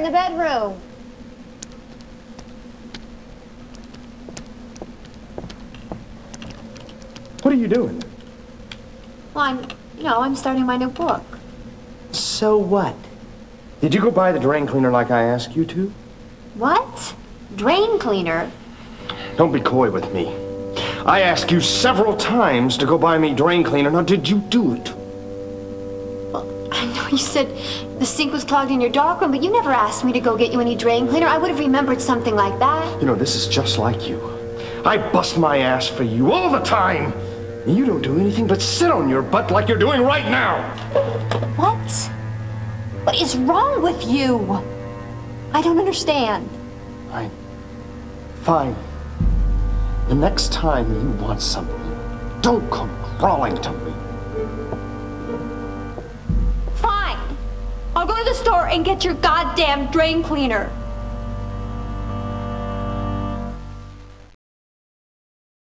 in the bedroom. What are you doing? Well, I'm starting my new book. So what? Did you go buy the drain cleaner like I asked you to? What? Drain cleaner? Don't be coy with me. I asked you several times to go buy me drain cleaner. Now, did you do it? Well, I know you said the sink was clogged in your darkroom, but you never asked me to go get you any drain cleaner. I would have remembered something like that. You know, this is just like you. I bust my ass for you all the time. You don't do anything but sit on your butt like you're doing right now. What? What is wrong with you? I don't understand. Fine. The next time you want something, don't come crawling to me. Fine. I'll go to the store and get your goddamn drain cleaner.